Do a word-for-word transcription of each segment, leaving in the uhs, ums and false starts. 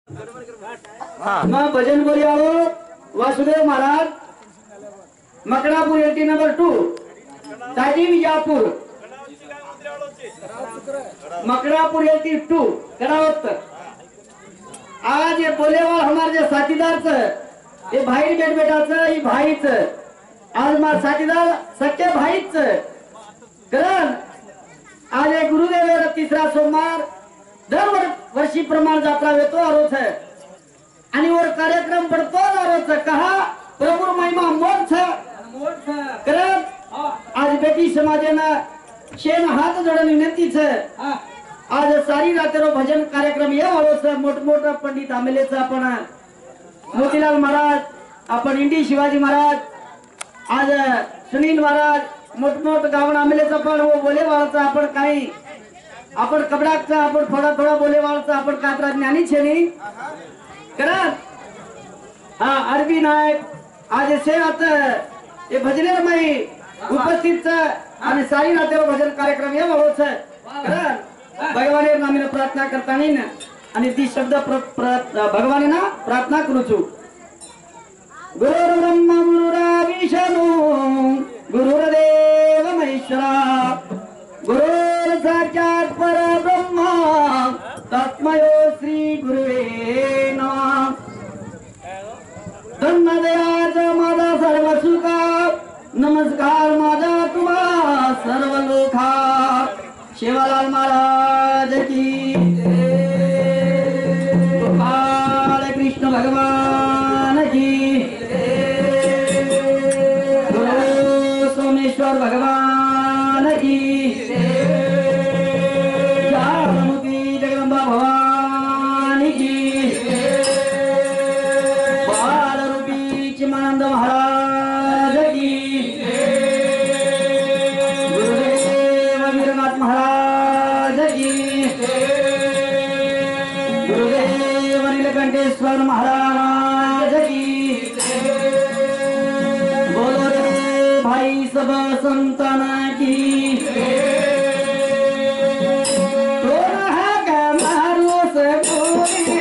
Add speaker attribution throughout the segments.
Speaker 1: मैं भजन बोली आओ Vasudev Maharaj Makdapur at number two ताजी विजापुर मकड़ापुर एटी टू करावत। आज ये बोलेवाल हमारे जे साथीदार च ये भाई बेट बेटा च ये भाई च आज मार साथीदार सच्चे भाई च कारण आज ये गुरुदेव तिसरा सोमवार दर वर्षी प्रमाण जात्रा येतो आरोच है आणि वर कार्यक्रम पडतो आरोच कहा प्रभु महिमा मोठ है कारण आज बेटी समाजेनं शेन हात जोडून विनंती छे आज सारी रात्रो भजन कार्यक्रम ये वालो छे मोठ मोठा पंडित आमेले छे आपण मोतीलाल महाराज आपण इंडी शिवाजी महाराज आज सुनील महाराज मोठ मोठ गावण आमेले छे पण वो बोले वाळचा आपण काही आपण कपडाचा आपण थोडा थोडा बोले वाळचा आपण कात्रा ज्ञानी छे नी कारण हा अरबी नायक आज से आता ये भजनेर में उपस्थित छे आणि सारी रात्रो भजन कार्यक्रम ये वालो छे कारण भगवाने नामीने प्रार्थना करता नहीं ना आणि ती शब्द भगवाने ना प्रार्थना करू छु गुरु ब्रह्मा गुरु विष्णु गुरुदेव महेश्वरा गुरु साक्षात परब्रह्म तस्मै श्री गुरुवे नमः। धन्यदेवाच माझा सर्व सुखा नमस्कार माझा तुम्हा सर्व लोका शिवलाल महाराज की बाल कृष्ण भगवान की गुरु सोमेश्वर भगवान की ज्वालामुखी जगदम्बा भवानी की बाल रूपी चिमानंद महाराज की गुरुदेव वीरनाथ महाराज गुरुदेव नीलकंठेश्वर महाराज की बोलो रे भाई सब संतान की तो रहा का मारो से बोली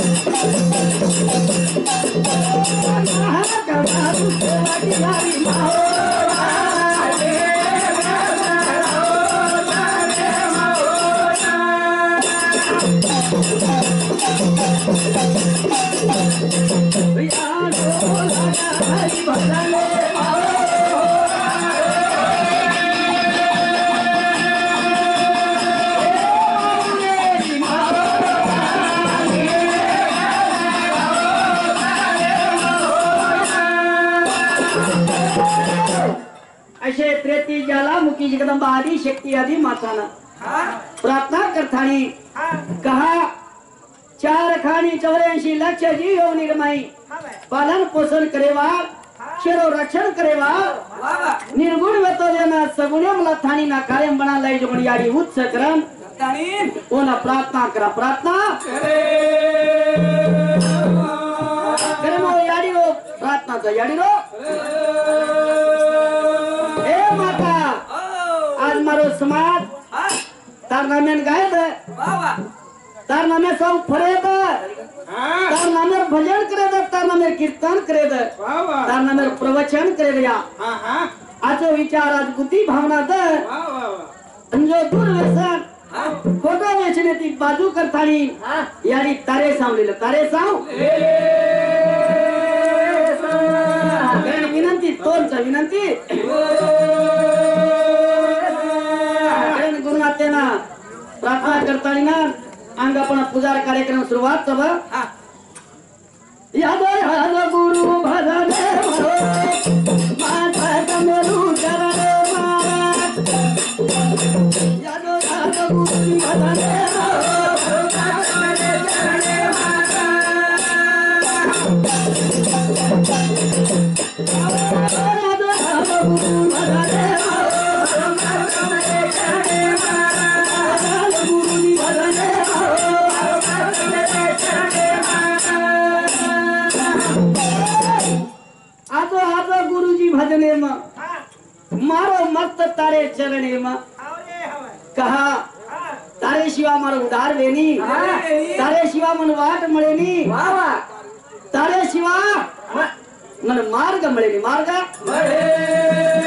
Speaker 1: असे प्रेती ज्वालामुखी जगदंबा आदि शक्ती आदि माताना प्रार्थना करतानी कहा चार खानी चौऱ्याऐंशी लक्ष जीव निर्माई पालन पोषण करेवा शेरो रक्षण करेवा निर्गुण वेतोजना सगुणे मला थानी ना कायम बना लाई जो याडी उच्च करम ओना प्रार्थना करा प्रार्थना करे मो याडी रो प्रार्थना तो याडी रो ए माता आज मारो समाज तार नामेन गाय दे तार नामे सब फरे दे तार नामे भजन करे दे तार नामे कीर्तन करे दे तार नामे प्रवचन करे दे या आजो विचार आज बुद्धी भावना दे जो दूर व्यसन खोटो वेचने ती बाजू करतानी यारी तारे सांवलेलं तारे सांव विनंती तोंच विनंती गुरुनाथेना प्रार्थना करतानी ना अंगापण पूजा कार्यक्रम सुरुवात सब याद याद गुरु भजने माता तमेरू चरणे महाराज याद याद गुरु भजने आजो आजो गुरुजी भजने में मारो मस्त तारे चरणे में कहा तारे शिवा मारो उधार लेनी तारे शिवा मन वाट मळेनी तारे शिवा मन मार्ग मळेनी मार्ग